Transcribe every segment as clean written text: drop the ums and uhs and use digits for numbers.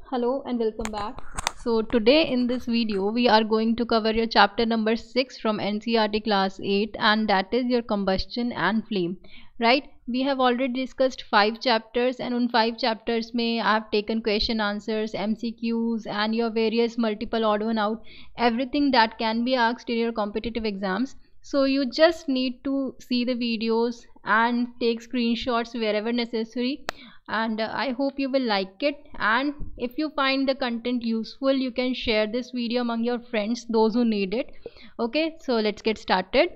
Hello and welcome back. So today in this video we are going to cover your chapter number 6 from NCERT class 8, and that is your combustion and flame. Right? We have already discussed 5 chapters, and on 5 chapters may I have taken question answers, MCQs and your various multiple odd one out, everything that can be asked in your competitive exams. So you just need to see the videos and take screenshots wherever necessary, and I hope you will like it. And if you find the content useful, you can share this video among your friends, those who need it. Okay, so let's get started.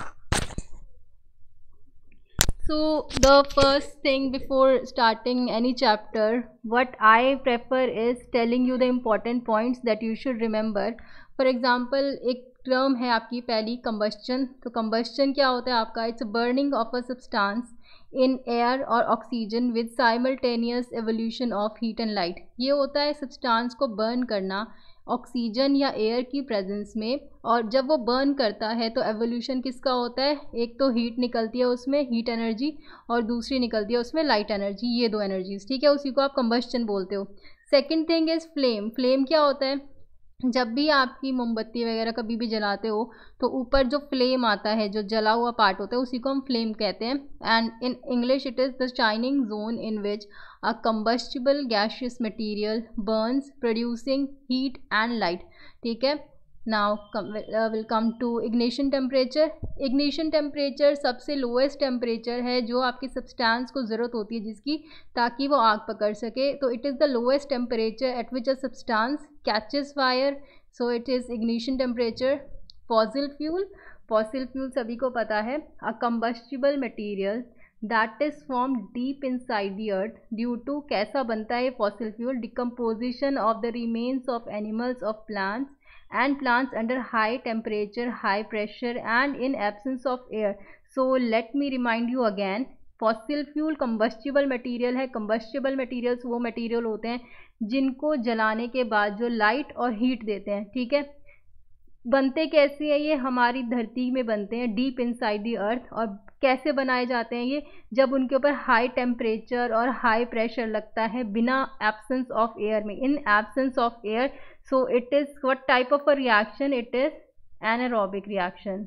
So the first thing before starting any chapter, what I prefer is telling you the important points that you should remember. For example, एक term है आपकी पहली combustion. तो combustion क्या होता है आपका? It's burning of a substance in air और oxygen with simultaneous evolution of heat and light. ये होता है सब्सटेंस को बर्न करना ऑक्सीजन या एयर की प्रेजेंस में, और जब वो बर्न करता है तो एवोल्यूशन किसका होता है? एक तो हीट निकलती है उसमें, हीट एनर्जी, और दूसरी निकलती है उसमें लाइट एनर्जी. ये दो एनर्जीज, ठीक है, उसी को आप कंबस्चन बोलते हो. Second thing is flame. Flame क्या होता है? जब भी आपकी मोमबत्ती वगैरह कभी भी जलाते हो तो ऊपर जो फ्लेम आता है, जो जला हुआ पार्ट होता है, उसी को हम फ्लेम कहते हैं. And in English it is the shining zone in which a combustible gaseous material burns producing heat and light. ठीक है. Now will come to ignition temperature. Ignition temperature सबसे लोएस्ट टेम्परेचर है जो आपकी सब्सटेंस को ज़रूरत होती है जिसकी, ताकि वो आग पकड़ सके. तो it is the lowest temperature at which a substance catches fire. So it is ignition temperature. Fossil fuel. Fossil fuel सभी को पता है, a combustible material that is form deep inside the earth due to, कैसा बनता है fossil fuel? Decomposition of the remains of animals, of plants and plants under high temperature, high pressure and in absence of air. So let me remind you again, fossil fuel combustible material है. Combustible materials वो material होते हैं जिनको जलाने के बाद जो light और हीट देते हैं. ठीक है. बनते कैसे हैं ये? हमारी धरती में बनते हैं, डीप इनसाइड द अर्थ. और कैसे बनाए जाते हैं ये? जब उनके ऊपर हाई टेम्परेचर और हाई प्रेशर लगता है बिना एब्सेंस ऑफ एयर में, in absence of air. So it is what type of a reaction? It is anaerobic reaction.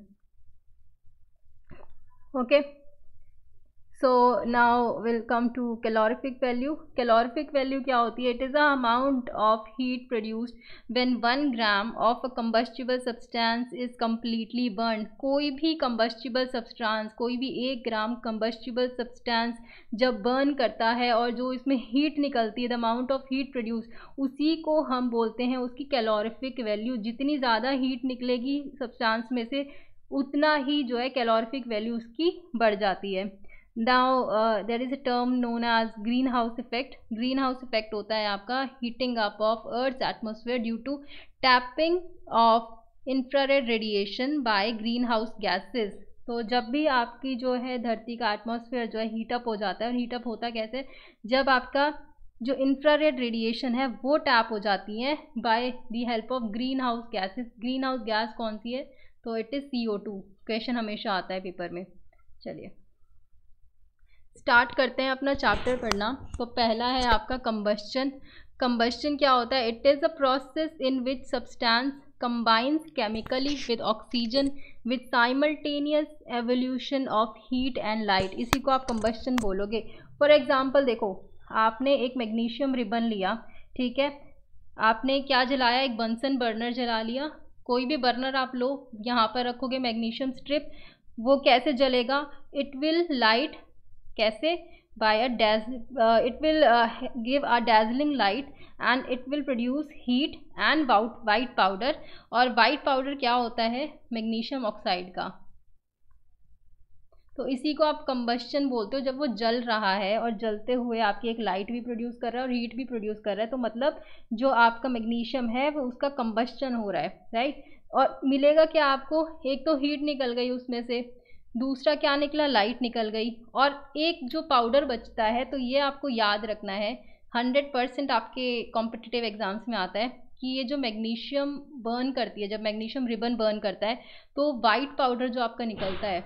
Okay. So now we'll come to calorific value. Calorific value क्या होती है? It is the amount of heat produced when 1 gram of a combustible substance is completely burned. कोई भी combustible substance, कोई भी 1 ग्राम combustible substance जब burn करता है और जो इसमें heat निकलती है, the amount of heat produced, उसी को हम बोलते हैं उसकी calorific value. जितनी ज़्यादा heat निकलेगी substance में से, उतना ही जो है calorific value उसकी बढ़ जाती है. Now there is a term known as greenhouse effect. Greenhouse effect होता है आपका heating up of Earth's atmosphere due to tapping of infrared radiation by greenhouse gases. तो जब भी आपकी जो है धरती का एटमॉस्फेयर जो है हीटअप हो जाता है, और हीटअप होता कैसे? जब आपका जो इंफ्रारेड रेडिएशन है वो टैप हो जाती है by the help of greenhouse gases. Greenhouse gas कौन सी है? तो इट इज़ CO2. क्वेश्चन हमेशा आता है पेपर में. चलिए स्टार्ट करते हैं अपना चैप्टर पढ़ना. तो पहला है आपका कंबस्चन. कंबस्चन क्या होता है? It is a process in which substance combines chemically with oxygen with simultaneous evolution of heat and light. इसी को आप कंबस्चन बोलोगे. फॉर एग्जांपल देखो, आपने एक मैग्नीशियम रिबन लिया, ठीक है, आपने क्या जलाया? एक बंसन बर्नर जला लिया. कोई भी बर्नर आप लो, यहाँ पर रखोगे मैग्नीशियम स्ट्रिप, वो कैसे जलेगा? It will light. कैसे? by a it will give a dazzling light and it will produce heat and white powder. और white powder क्या होता है? मैग्नीशियम ऑक्साइड का. तो इसी को आप कंबस्चन बोलते हो. जब वो जल रहा है और जलते हुए आपकी एक लाइट भी प्रोड्यूस कर रहा है और हीट भी प्रोड्यूस कर रहा है, तो मतलब जो आपका मैग्नीशियम है वो उसका कंबस्चन हो रहा है. राइट. और मिलेगा क्या आपको? एक तो हीट निकल गई उसमें से, दूसरा क्या निकला? लाइट निकल गई, और एक जो पाउडर बचता है. तो ये आपको याद रखना है, 100% आपके कॉम्पिटिटिव एग्जाम्स में आता है कि ये जो मैग्नीशियम बर्न करती है, जब मैग्नीशियम रिबन बर्न करता है तो वाइट पाउडर जो आपका निकलता है.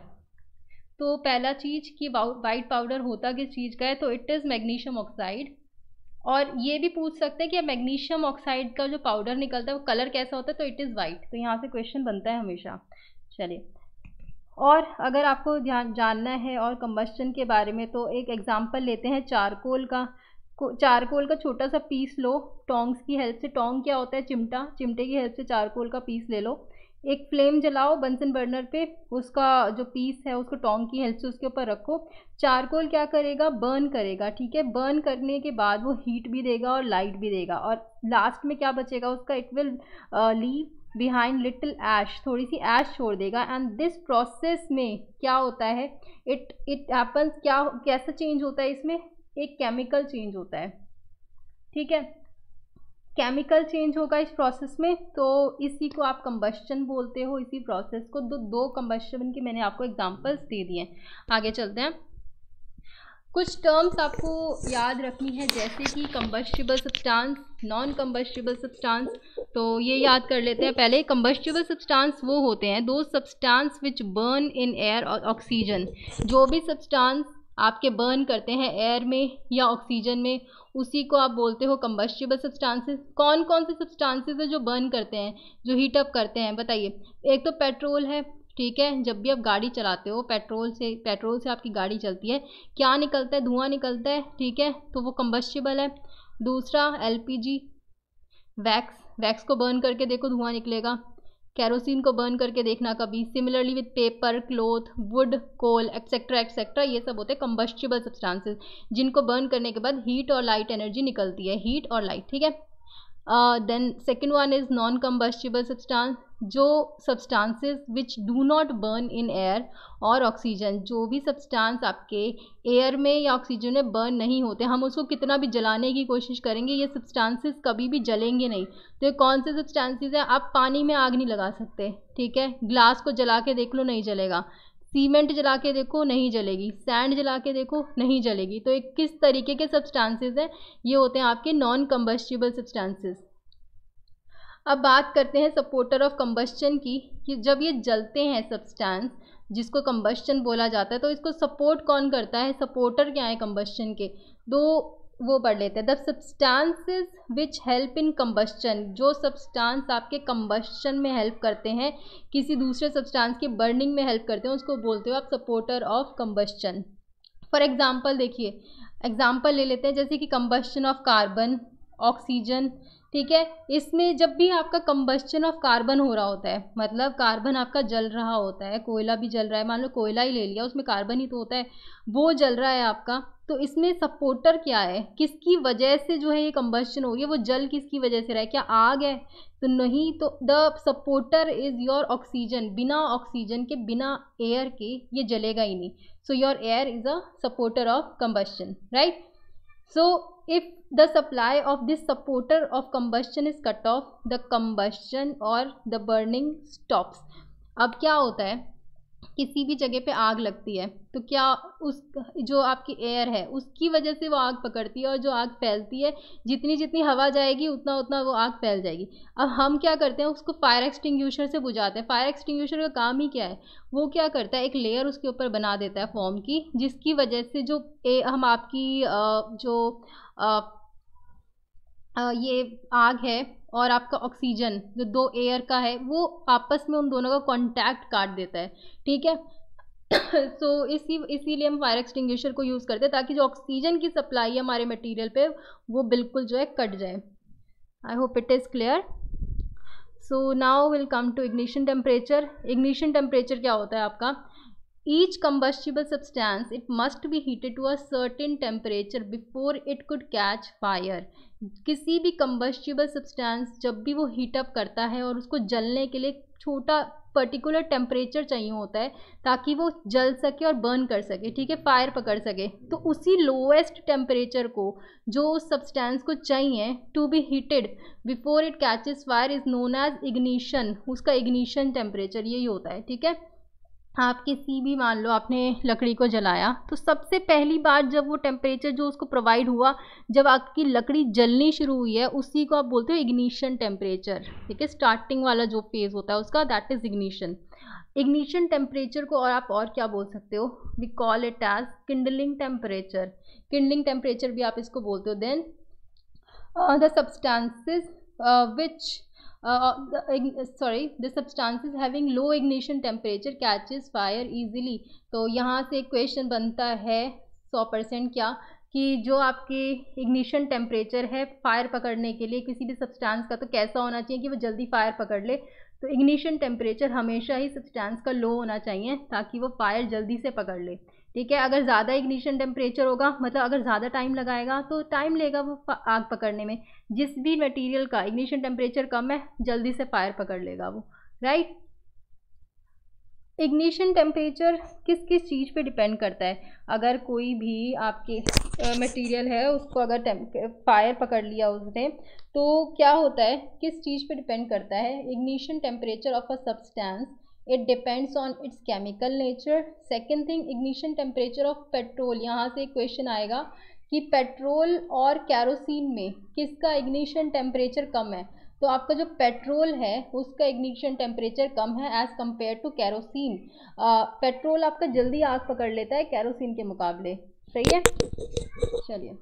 तो पहला चीज़ कि वाइट पाउडर होता किस चीज़ का है? तो इट इज़ मैग्नीशियम ऑक्साइड. और ये भी पूछ सकते हैं कि मैग्नीशियम ऑक्साइड का जो पाउडर निकलता है वो कलर कैसा होता है, तो इट इज़ वाइट। तो यहाँ से क्वेश्चन बनता है हमेशा। चलिए, और अगर आपको जानना है और कंबस्शन के बारे में तो एक एग्जांपल लेते हैं चारकोल का। चारकोल का छोटा सा पीस लो टोंग्स की हेल्प से। टोंग क्या होता है? चिमटा। चिमटे की हेल्प से चारकोल का पीस ले लो, एक फ्लेम जलाओ बंसन बर्नर पे, उसका जो पीस है उसको टोंग की हेल्प से उसके ऊपर रखो। चारकोल क्या करेगा? बर्न करेगा, ठीक है। बर्न करने के बाद वो हीट भी देगा और लाइट भी देगा, और लास्ट में क्या बचेगा उसका? It will leave behind little ash, थोड़ी सी ऐश छोड़ देगा। एंड दिस प्रोसेस में क्या होता है? इट हैपन्स, क्या कैसा चेंज होता है इसमें? एक केमिकल चेंज होता है, ठीक है। केमिकल चेंज होगा इस प्रोसेस में, तो इसी को आप कंबस्शन बोलते हो, इसी प्रोसेस को। दो कंबस्शन के मैंने आपको एग्जांपल्स दे दिए। आगे चलते हैं। कुछ टर्म्स आपको याद रखनी है, जैसे कि combustible substance, non combustible substance. तो ये याद कर लेते हैं पहले। कंबस्टिबल सब्सटेंस वो होते हैं दो substance which burn in air और ऑक्सीजन। जो भी सब्सटेंस आपके बर्न करते हैं एयर में या ऑक्सीजन में, उसी को आप बोलते हो कंबस्टिबल सब्सटेंसेस। कौन कौन से सब्सटेंसेस है जो बर्न करते हैं, जो हीट अप करते हैं? बताइए। एक तो पेट्रोल है, ठीक है। जब भी आप गाड़ी चलाते हो पेट्रोल से आपकी गाड़ी चलती है, क्या निकलता है? धुआं निकलता है, ठीक है, तो वो कंबस्टिबल है। दूसरा एलपीजी, वैक्स को बर्न करके देखो, धुआं निकलेगा। कैरोसिन को बर्न करके देखना कभी। Similarly with paper, cloth, wood, coal, etcetera etcetera, ये सब होते हैं कंबस्टिबल सब्सटेंसेस, जिनको बर्न करने के बाद हीट और लाइट एनर्जी निकलती है, हीट और लाइट, ठीक है। Then second one is non combustible substance, जो substances which do not burn in air और ऑक्सीजन। जो भी सब्सटेंस आपके एयर में या ऑक्सीजन में बर्न नहीं होते, हम उसको कितना भी जलाने की कोशिश करेंगे, ये सब्सटेंसेस कभी भी जलेंगे नहीं। तो ये कौन से सब्सटेंसेस हैं? आप पानी में आग नहीं लगा सकते, ठीक है। ग्लास को जला के देख लो, नहीं जलेगा। सीमेंट जला के देखो, नहीं जलेगी। सैंड जला के देखो, नहीं जलेगी। तो एक किस तरीके के सब्सटेंसेस हैं? ये होते हैं आपके नॉन कंबस्टिबल सब्सटेंसेस। अब बात करते हैं सपोर्टर ऑफ कंबस्शन की, कि जब ये जलते हैं सब्सटेंस, जिसको कंबस्शन बोला जाता है, तो इसको सपोर्ट कौन करता है? सपोर्टर क्या है कंबस्शन के? दो वो पढ़ लेते हैं। The substances which help in combustion, जो सब्सटेंस आपके कंबस्शन में हेल्प करते हैं, किसी दूसरे सब्सटेंस की बर्निंग में हेल्प करते हैं, उसको बोलते हो आप supporter of combustion. For example देखिए, एग्जाम्पल ले लेते हैं, जैसे कि कंबस्शन ऑफ कार्बन, ऑक्सीजन, ठीक है। इसमें जब भी आपका कंबस्शन ऑफ कार्बन हो रहा होता है, मतलब कार्बन आपका जल रहा होता है, कोयला भी जल रहा है, मान लो कोयला ही ले लिया, उसमें कार्बन ही तो होता है, वो जल रहा है आपका, तो इसमें सपोर्टर क्या है? किसकी वजह से जो है ये कंबस्शन हो रही है? वो जल किसकी वजह से रहा है? क्या आग है? तो नहीं। तो the supporter is your oxygen. बिना ऑक्सीजन के, बिना एयर के ये जलेगा ही नहीं। So your air is a supporter of combustion, right. So if the supply of this supporter of combustion is cut off, the combustion or the burning stops. अब क्या होता है, किसी भी जगह पे आग लगती है तो क्या उस जो आपकी एयर है उसकी वजह से वो आग पकड़ती है, और जो आग फैलती है, जितनी जितनी हवा जाएगी उतना उतना वो आग फैल जाएगी। अब हम क्या करते हैं, उसको फायर एक्सटिंग्विशर से बुझाते हैं। फायर एक्सटिंग्विशर का काम ही क्या है? वो क्या करता है, एक लेयर उसके ऊपर बना देता है फॉर्म की, जिसकी वजह से जो हम आपकी ये आग है और आपका ऑक्सीजन, जो दो एयर का है, वो आपस में उन दोनों का कांटेक्ट काट देता है, ठीक है। सो इसीलिए हम फायर एक्सटिंग्विशर को यूज़ करते हैं, ताकि जो ऑक्सीजन की सप्लाई है हमारे मटेरियल पे, वो बिल्कुल जो है कट जाए। I hope it is clear. So now will come to ignition temperature. Ignition temperature क्या होता है आपका? Each combustible substance, it must be heated to a certain temperature before it could catch fire. किसी भी combustible substance जब भी वो heat up करता है और उसको जलने के लिए छोटा पर्टिकुलर टेम्परेचर चाहिए होता है, ताकि वो जल सके और बर्न कर सके, ठीक है, फायर पकड़ सके। तो उसी लोएस्ट टेम्परेचर को जो सब्सटेंस को चाहिए to be heated before it catches fire is known as ignition. उसका इग्निशन टेम्परेचर यही होता है, ठीक है। आप किसी भी, मान लो आपने लकड़ी को जलाया, तो सबसे पहली बार जब वो टेम्परेचर जो उसको प्रोवाइड हुआ, जब आपकी लकड़ी जलनी शुरू हुई है, उसी को आप बोलते हो इग्निशन टेम्परेचर, ठीक है। स्टार्टिंग वाला जो फेज होता है उसका, that is ignition. Ignition temperature को और आप और क्या बोल सकते हो? We call it as kindling temperature. Kindling temperature भी आप इसको बोलते हो। Then the substances the substances having low ignition temperature catches fire easily. तो यहाँ से क्वेश्चन बनता है 100% क्या कि जो आपके इग्निशन टेम्परेचर है फायर पकड़ने के लिए किसी भी सब्सटेंस का, तो कैसा होना चाहिए कि वो जल्दी फायर पकड़ ले. तो इग्निशन टेम्परेचर हमेशा ही सब्सटेंस का लो होना चाहिए ताकि वो फायर जल्दी से पकड़ ले. ठीक है, अगर ज़्यादा इग्निशन टेम्परेचर होगा, मतलब अगर ज़्यादा टाइम लगाएगा तो टाइम लेगा वो आग पकड़ने में. जिस भी मटेरियल का इग्निशन टेम्परेचर कम है जल्दी से फायर पकड़ लेगा वो, राइट. इग्निशन टेम्परेचर किस किस चीज़ पे डिपेंड करता है. अगर कोई भी आपके मटेरियल है उसको अगर फायर पकड़ लिया उसने, तो क्या होता है, किस चीज़ पे डिपेंड करता है. Ignition temperature of a substance, it depends on its chemical nature. Second thing, ignition temperature of petrol. यहाँ से एक क्वेश्चन आएगा कि पेट्रोल और कैरोसिन में किसका इग्निशन टेम्परेचर कम है. तो आपका जो पेट्रोल है उसका इग्निशन टेम्परेचर कम है as compare to kerosene. Petrol आपका जल्दी आग पकड़ लेता है कैरोसिन के मुकाबले. सही है, चलिए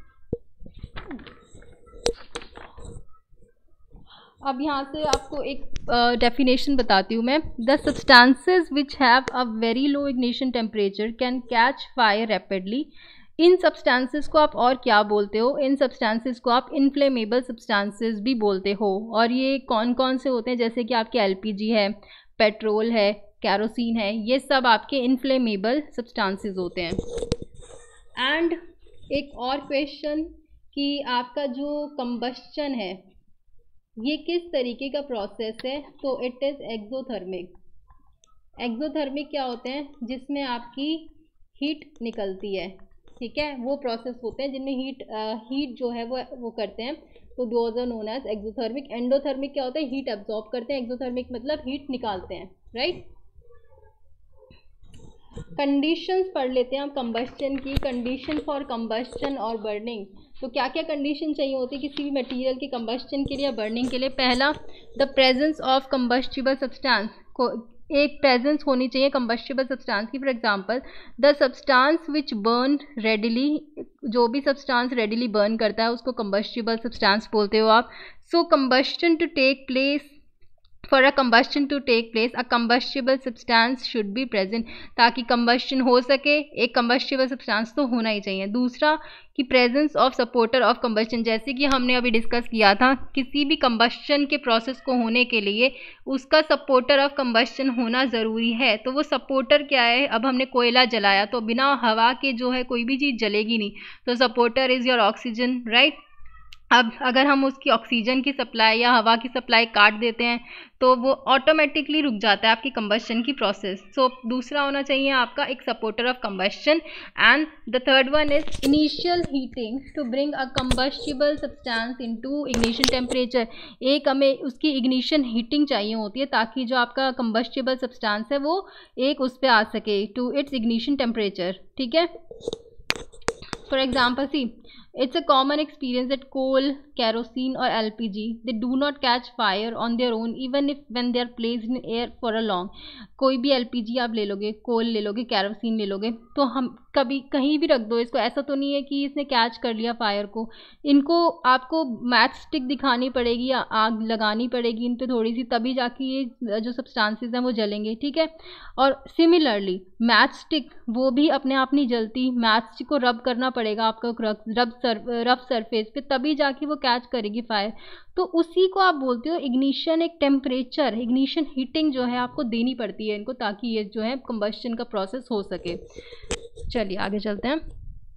अब यहाँ से आपको एक डेफिनेशन बताती हूँ मैं. The substances which have a very low ignition temperature can catch fire rapidly. इन सब्सटेंसेस को आप और क्या बोलते हो, इन सब्सटेंसेस को आप इनफ्लेमेबल सब्सटेंसेस भी बोलते हो. और ये कौन कौन से होते हैं, जैसे कि आपके एलपीजी है, पेट्रोल है, कैरोसिन है, ये सब आपके इनफ्लेमेबल सब्सटेंसेस होते हैं. एंड एक और क्वेश्चन कि आपका जो कंबस्चन है ये किस तरीके का प्रोसेस है. तो इट इज़ एक्सोथर्मिक. एक्सोथर्मिक क्या होते हैं, जिसमें आपकी हीट निकलती है. ठीक है, वो प्रोसेस होते हैं जिनमें हीट जो है वो करते हैं. तो those are known as exothermic. Endothermic क्या होता है, हीट एब्जॉर्ब करते हैं. एक्सोथर्मिक मतलब हीट निकालते हैं, राइट. कंडीशंस पढ़ लेते हैं हम कंबस्चन की. कंडीशन फॉर कंबस्चन और बर्निंग. तो क्या क्या कंडीशन चाहिए होती है किसी भी मटेरियल के कंबस्चन के लिए या बर्निंग के लिए. पहला, the presence of combustible substance. को एक प्रेजेंस होनी चाहिए कंबस्टिबल सब्सटेंस की. For example, the substance which burn readily. जो भी सब्सटेंस रेडिली बर्न करता है उसको कंबस्टिबल सब्सटेंस बोलते हो आप. So combustion to take place, for a combustion to take place a combustible substance should be present. ताकि कंबस्टन हो सके एक कंबस्टिबल सब्सटेंस तो होना ही चाहिए. दूसरा कि presence of supporter of combustion. जैसे कि हमने अभी डिस्कस किया था, किसी भी कंबस्टन के प्रोसेस को होने के लिए उसका सपोर्टर ऑफ कंबस्टन होना ज़रूरी है. तो वो सपोर्टर क्या है, अब हमने कोयला जलाया तो बिना हवा के जो है कोई भी चीज़ जलेगी नहीं. तो supporter is your oxygen, right. अब अगर हम उसकी ऑक्सीजन की सप्लाई या हवा की सप्लाई काट देते हैं तो वो ऑटोमेटिकली रुक जाता है आपकी कंबस्चन की प्रोसेस. सो दूसरा होना चाहिए आपका एक supporter of combustion. And the third one is initial heating to bring a combustible substance into ignition temperature. एक हमें उसकी इग्निशन हीटिंग चाहिए होती है ताकि जो आपका कंबस्टिबल सब्सटेंस है वो एक उस पर आ सके टू इट्स इग्निशन टेम्परेचर. ठीक है, for example see, it's a common experience that coal, kerosene or LPG, they do not catch fire on their own even if when they are placed in air for a long. कोई भी LPG आप ले लोगे, कोल ले लोगे, kerosene ले लोगे, तो हम कभी कहीं भी रख दो इसको, ऐसा तो नहीं है कि इसने कैच कर लिया फायर को. इनको आपको मैच स्टिक दिखानी पड़ेगी या आग लगानी पड़ेगी इन पे थोड़ी सी, तभी जाके ये जो सब्सटेंसेस हैं वो जलेंगे. ठीक है, और सिमिलरली मैच स्टिक वो भी अपने आप नहीं जलती. मैच स्टिक को रब करना पड़ेगा आपको रफ सरफेस पे, तभी जाके वो कैच करेगी फायर. तो उसी को आप बोलते हो इग्निशन. एक टेम्परेचर, इग्निशन हीटिंग जो है आपको देनी पड़ती है इनको ताकि ये जो है कंबस्चन का प्रोसेस हो सके. चलिए आगे चलते हैं.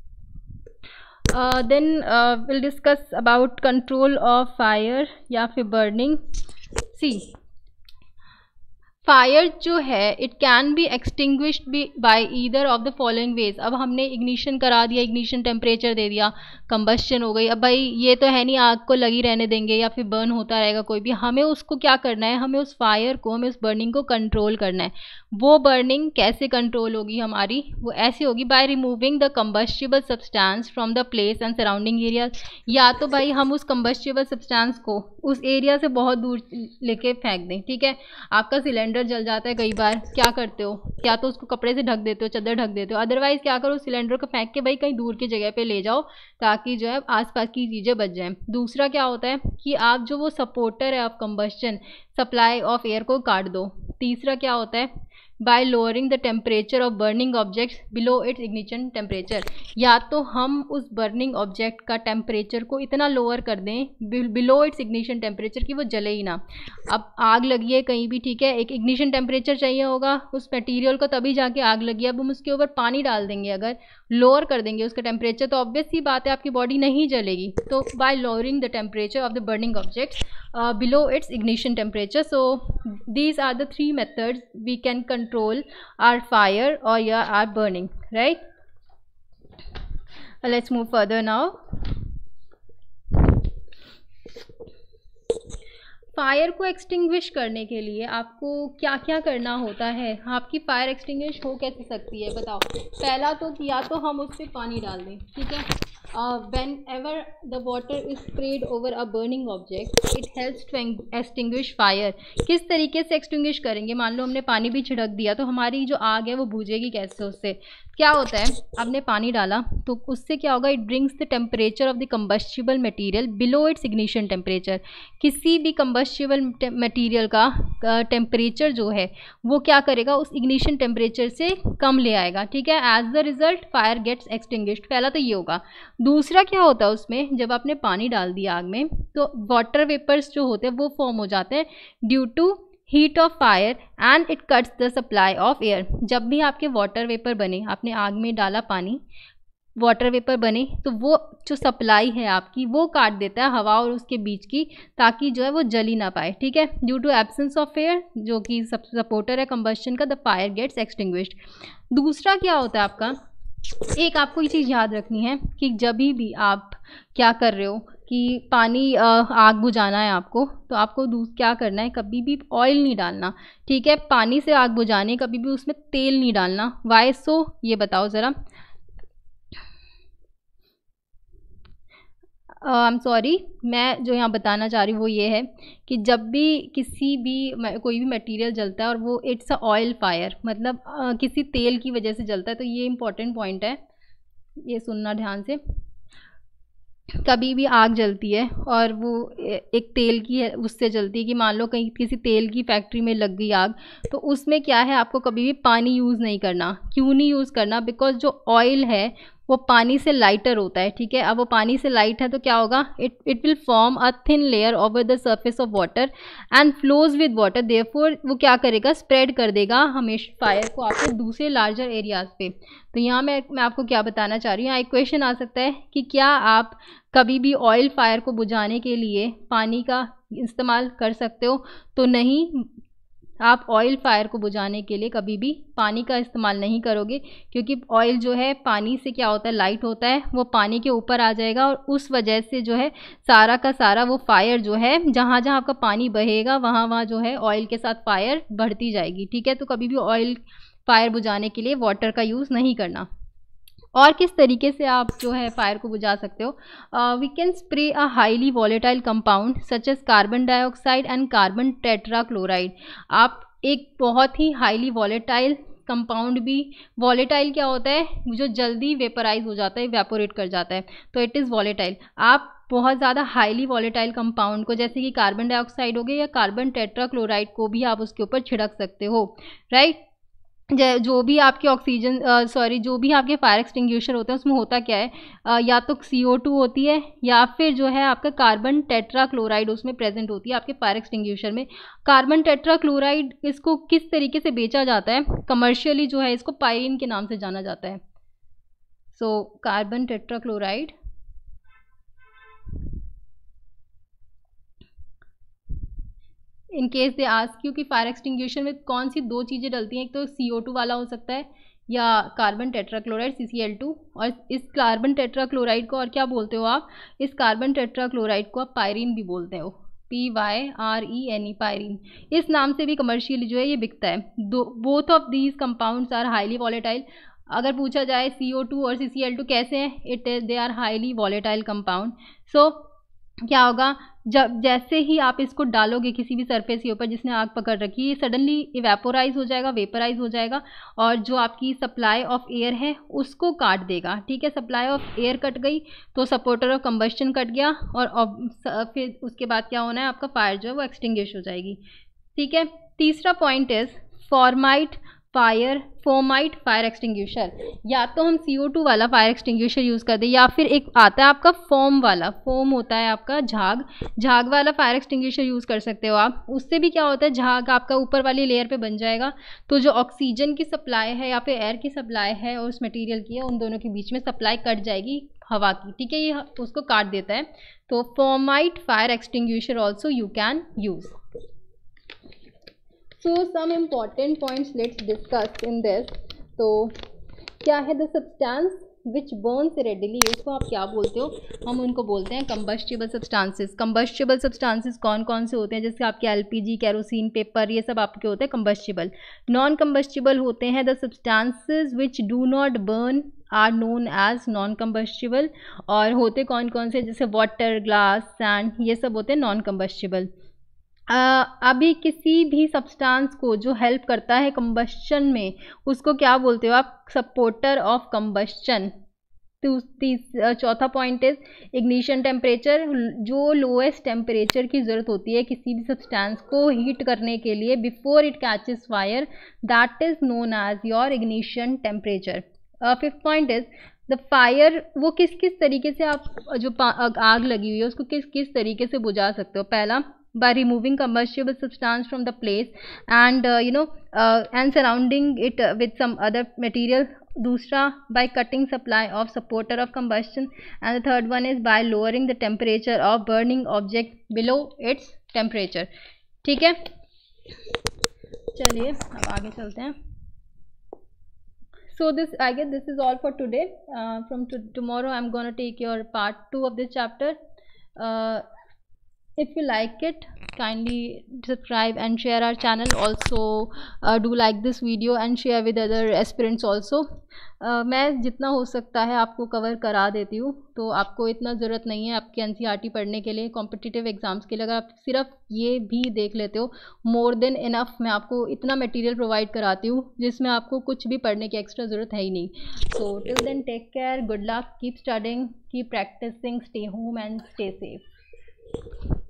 Then will discuss about control of fire या फिर बर्निंग. सी, फायर जो है it can be extinguished be by either of the following ways. अब हमने इग्निशन करा दिया, इग्निशन टेम्परेचर दे दिया, कंबस्चन हो गई. अब भाई ये तो है नहीं आग को लगी रहने देंगे या फिर बर्न होता रहेगा कोई भी. हमें उसको क्या करना है, हमें उस फायर को, हमें उस बर्निंग को कंट्रोल करना है. वो बर्निंग कैसे कंट्रोल होगी हमारी, वो ऐसी होगी by removing the combustible substance from the place and surrounding areas. या तो भाई हम उस कंबस्टिबल सब्सटेंस को उस एरिया से बहुत दूर लेके फेंक दें. ठीक है, आपका सिलेंडर सिलेंडर जल जाता है कई बार, क्या करते हो, या तो उसको कपड़े से ढक देते हो, चादर ढक देते हो, अदरवाइज क्या करो, सिलेंडर को फेंक के भाई कहीं दूर की जगह पे ले जाओ ताकि जो है आसपास की चीज़ें बच जाएं। दूसरा क्या होता है कि आप जो वो सपोर्टर है of combustion, supply of air को काट दो। तीसरा क्या होता है, by lowering the temperature of burning objects below its ignition temperature, या तो हम उस बर्निंग ऑब्जेक्ट का टेम्परेचर को इतना लोअर कर दें बिलो इट्स इग्निशन टेम्परेचर कि वो जले ही ना। अब आग लगी है कहीं भी, ठीक है, एक इग्निशन टेम्परेचर चाहिए होगा उस मटेरियल को, तभी जाके आग लगी। अब हम उसके ऊपर पानी डाल देंगे, अगर लोअर कर देंगे उसका टेम्परेचर, तो ऑब्वियस सी बात है आपकी बॉडी नहीं जलेगी। तो by lowering the temperature of the burning objects below its ignition temperature. So these are the three methods we can control our fire or our burning, right? Let's move further now. Fire को extinguish करने के लिए आपको क्या क्या करना होता है, आपकी फायर एक्सटिंग्विश हो कैसे सकती है बताओ। पहला तो या तो हम उस पर पानी डाल दें, ठीक है, whenever the water is sprayed over a burning object it helps to extinguish fire। किस तरीके से एक्सटिंग्विश करेंगे, मान लो हमने पानी भी छिड़क दिया तो हमारी जो आग है वो बुझेगी कैसे, उससे क्या होता है, आपने पानी डाला तो उससे क्या होगा, it brings the temperature of the combustible material below its ignition temperature. किसी भी कंबस्टिबल मटेरियल का टेम्परेचर जो है वो क्या करेगा, उस इग्निशन टेम्परेचर से कम ले आएगा, ठीक है, as the result fire gets extinguished. पहला तो ये होगा। दूसरा क्या होता है, उसमें जब आपने पानी डाल दिया आग में तो वाटर वेपर्स जो होते हैं वो फॉर्म हो जाते हैं due to heat of fire and it cuts the supply of air. जब भी आपके वाटर वेपर बने, आपने आग में डाला पानी, वाटर वेपर बने, तो वो जो सप्लाई है आपकी वो काट देता है हवा और उसके बीच की, ताकि जो है वो जल ही ना पाए, ठीक है, due to absence of air जो कि सपोर्टर है कंबस्शन का, द फायर गेट्स एक्सटिंग्विश्ड। दूसरा क्या होता है आपका, एक आपको ये चीज़ याद रखनी है कि जब भी आप क्या कर रहे हो कि पानी आग बुझाना है आपको, तो आपको क्या करना है, कभी भी ऑयल नहीं डालना, ठीक है, पानी से आग बुझाने कभी भी उसमें तेल नहीं डालना। वाई सो, ये बताओ ज़रा। आई एम सॉरी, मैं जो यहाँ बताना चाह रही हूँ वो ये है कि जब भी किसी भी कोई भी मटेरियल जलता है और वो इट्स अ ऑयल फायर, मतलब किसी तेल की वजह से जलता है, तो ये इम्पॉर्टेंट पॉइंट है, ये सुनना ध्यान से। कभी भी आग जलती है और वो एक तेल की है उससे जलती है, कि मान लो कहीं किसी तेल की फैक्ट्री में लग गई आग, तो उसमें क्या है, आपको कभी भी पानी यूज़ नहीं करना। क्यों नहीं यूज़ करना, बिकॉज जो ऑयल है वो पानी से लाइटर होता है, ठीक है। अब वो पानी से लाइट है तो क्या होगा, it will form a thin layer over the surface of water and flows with water, therefore वो क्या करेगा, स्प्रेड कर देगा हमेशा फायर को आपके दूसरे लार्जर एरियाज पे। तो यहाँ मैं आपको क्या बताना चाह रही हूँ, एक क्वेश्चन आ सकता है कि क्या आप कभी भी ऑयल फायर को बुझाने के लिए पानी का इस्तेमाल कर सकते हो, तो नहीं, आप ऑयल फायर को बुझाने के लिए कभी भी पानी का इस्तेमाल नहीं करोगे, क्योंकि ऑयल जो है पानी से क्या होता है, लाइट होता है, वो पानी के ऊपर आ जाएगा और उस वजह से जो है सारा का सारा वो फायर जो है, जहाँ जहाँ आपका पानी बहेगा वहाँ वहाँ जो है ऑयल के साथ फायर बढ़ती जाएगी, ठीक है। तो कभी भी ऑयल फायर बुझाने के लिए वाटर का यूज़ नहीं करना। और किस तरीके से आप जो है फायर को बुझा सकते हो, we can spray a highly volatile compound such as carbon dioxide and carbon tetrachloride. आप एक बहुत ही हाईली वॉलेटाइल कंपाउंड भी, वॉलेटाइल क्या होता है, जो जल्दी वेपराइज हो जाता है, इवेपोरेट कर जाता है, तो इट इज़ वॉलेटाइल। आप बहुत ज़्यादा हाईली वॉलेटाइल कंपाउंड को, जैसे कि कार्बन डाइऑक्साइड हो गया या कार्बन टेट्राक्लोराइड को भी आप उसके ऊपर छिड़क सकते हो, राइट। जो भी आपके ऑक्सीजन जो भी आपके फायर एक्सटिंग्विशर होते हैं उसमें होता क्या है, या तो CO2 होती है या फिर जो है आपका कार्बन टेट्राक्लोराइड उसमें प्रेजेंट होती है आपके फायर एक्सटिंग्विशर में। कार्बन टेट्राक्लोराइड इसको किस तरीके से बेचा जाता है, कमर्शियली जो है इसको पायरीन के नाम से जाना जाता है। So carbon tetrachloride in case they ask you कि फायर एक्सटिंग्विशर में कौन सी दो चीज़ें डलती हैं, एक तो CO2 वाला हो सकता है या कार्बन टेट्राक्लोराइड CCl2, और इस कार्बन टेट्राक्लोराइड को और क्या बोलते हो आप, इस कार्बन टेट्राक्लोराइड को आप पायरीन भी बोलते हो, PYRENE, पायरीन, इस नाम से भी कमर्शियली जो है ये बिकता है। Both of these compounds are highly volatile. अगर पूछा जाए CO2 और CCl2 कैसे हैं, they are highly volatile compound. So क्या होगा, जब जैसे ही आप इसको डालोगे किसी भी सरफेस के ऊपर जिसने आग पकड़ रखी है, ये सडनली इवेपोराइज हो जाएगा, वेपराइज हो जाएगा, और जो आपकी सप्लाई ऑफ एयर है उसको काट देगा। ठीक है, सप्लाई ऑफ एयर कट गई तो सपोर्टर ऑफ कंबस्शन कट गया, और फिर उसके बाद क्या होना है, आपका फायर जो है वो एक्सटिंग्विश हो जाएगी। ठीक है, तीसरा point is foamite fire extinguisher. या तो हम CO2 वाला फायर एक्सटिंग्विशर यूज़ कर दें, या फिर एक आता है आपका फोम वाला, फोम होता है आपका झाग वाला फायर एक्सटिंग्विशर यूज़ कर सकते हो आप। उससे भी क्या होता है, झाग आपका ऊपर वाली लेयर पे बन जाएगा, तो जो ऑक्सीजन की सप्लाई है या फिर एयर की सप्लाई है और उस मटेरियल की है, उन दोनों के बीच में सप्लाई कट जाएगी हवा की। ठीक है, ये उसको काट देता है। तो foamite fire extinguisher also you can use. So some important points let's discuss in this. तो क्या है the substance which burns readily, उसको आप क्या बोलते हो, हम उनको बोलते हैं कंबस्टिबल सब्सटेंसेस। कंबस्टिबल सब्सटेंसेस कौन कौन से होते हैं, जैसे आपके LPG, केरोसिन, पेपर, ये सब आपके होते हैं कंबस्टिबल। नॉन कंबस्टिबल होते हैं the substances which do not burn are known as non combustible. और होते कौन कौन से, जैसे वाटर, ग्लास, सैंड, ये सब होते हैं नॉन कंबस्टिबल। अभी किसी भी सब्सटेंस को जो हेल्प करता है कंबस्शन में, उसको क्या बोलते हो आप, सपोर्टर ऑफ कंबस्शन। तो चौथा पॉइंट इज इग्निशन टेम्परेचर। जो लोएस्ट टेम्परेचर की ज़रूरत होती है किसी भी सब्सटेंस को हीट करने के लिए before it catches fire, that is known as your ignition temperature. Fifth point is the fire, वो किस किस तरीके से आप जो आग लगी हुई है उसको किस किस तरीके से बुझा सकते हो। पहला, by removing combustible substance from the place and and surrounding it with some other material. दूसरा, by cutting supply of supporter of combustion, and the third one is by lowering the temperature of burning object below its temperature. ठीक है, चलिए अब आगे चलते हैं। So this, I guess this is all for today. From tomorrow I'm gonna take your part 2 of this chapter. If you like it, kindly subscribe and share our channel. Also do like this video and share with other aspirants also. मैं जितना हो सकता है आपको cover करा देती हूँ, तो आपको इतना ज़रूरत नहीं है आपके NCERT पढ़ने के लिए, कॉम्पिटिटिव एग्ज़ाम्स के लिए। अगर आप सिर्फ ये भी देख लेते हो, मोर देन इनफ। मैं आपको इतना मटेरियल प्रोवाइड कराती हूँ जिसमें आपको कुछ भी पढ़ने की एक्स्ट्रा ज़रूरत है ही नहीं। So till then, take care, good luck, keep studying, keep practising, stay home and stay safe.